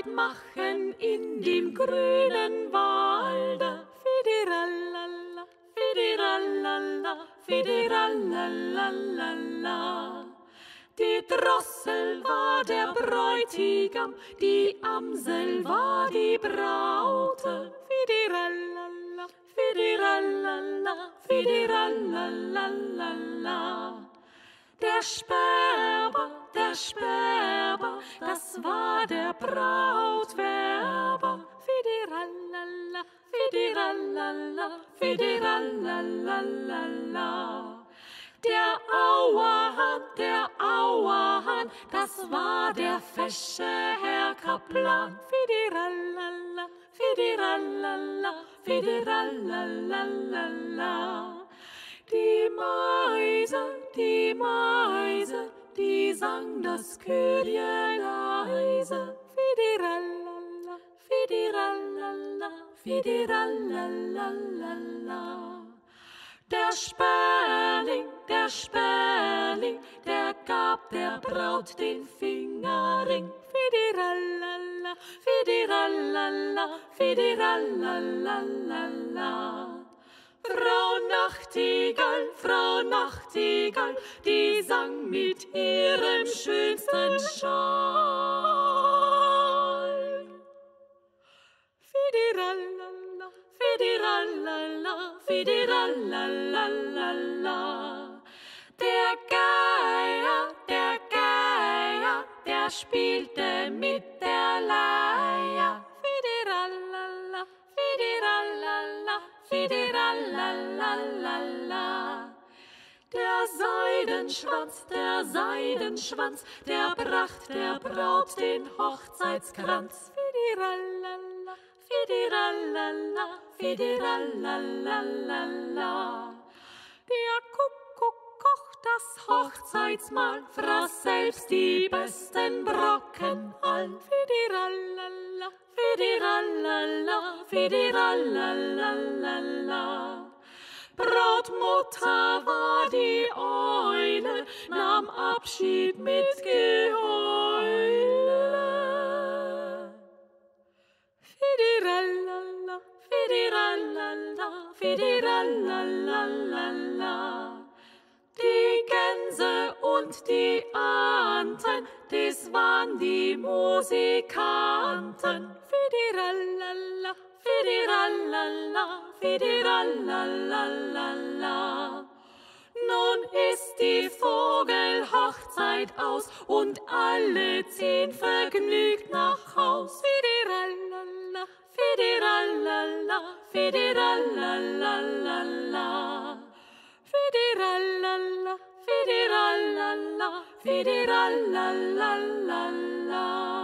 Abschied machen in dem grünen Walde. Fidirallala, fidirallala, fidirallala. Die Drossel war der Bräutigam, die Amsel war die Braute. Fidirallala, fidirallala, fidirallala. Der Sperber, das war der Brautwerber. Fidirallala, fidirallala, fidirallala. Der Auerhahn, das war der fesche Herr Kaplan. Fidirallala, fidirallala, fidirallala. Die Meise, die sang das Chörchen leise. Fidirallala, fidirallala, fidirallala. Der Sperling, der gab der Braut den Fingerring. Fidirallala, fidirallala, fidirallala. Frau Nachtigall, die sang mit ihrem schönsten Schal. Fidirallala, fidirallala, fidirallala. Der Geier, der spielte mit der Leier. Fidirallala, fidirallala, fidirallala. Der Seidenschwanz, der bracht der Braut den Hochzeitskranz. Fidirallala, fidirallala, fidirallala. Der Kuckuck kocht das Hochzeitsmahl, fraß selbst die besten Brocken all. Fidirallala, fidirallala, fidirallala. Brautmutter war die Eule, nahm Abschied mit Geheule. Fidirallala, fidirallala, fidirallala. Die Gänse und die Anten, das waren die Musikanten. Fidirallala, fidirallala, fidirallala. Nun ist die Vogelhochzeit aus und alle ziehen vergnügt nach Haus. Fidirallala, fidirallala, fidirallala. Fidirallala, fidirallala, fidirallala.